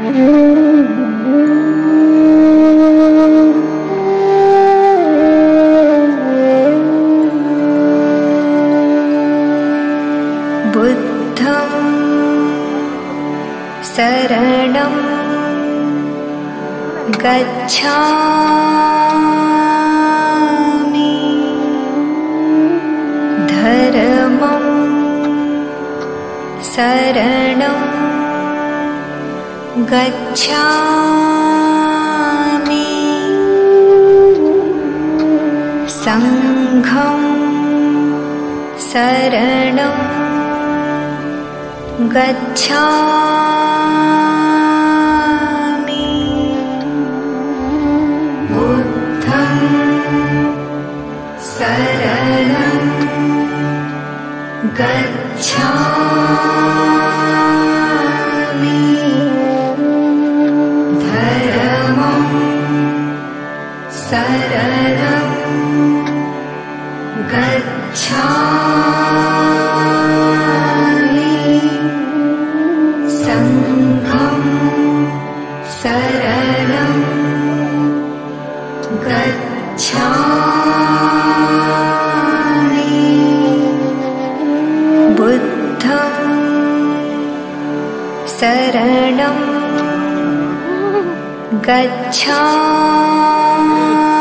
बुद्धं शरणं गच्छामि धर्मं शरणं गच्छामि संघं शरणं गच्छामि बुद्धं शरणं गच्छामि धर्मं शरणं गच्छामि संघं शरणं गच्छामि बुद्धं शरणं गच्छामि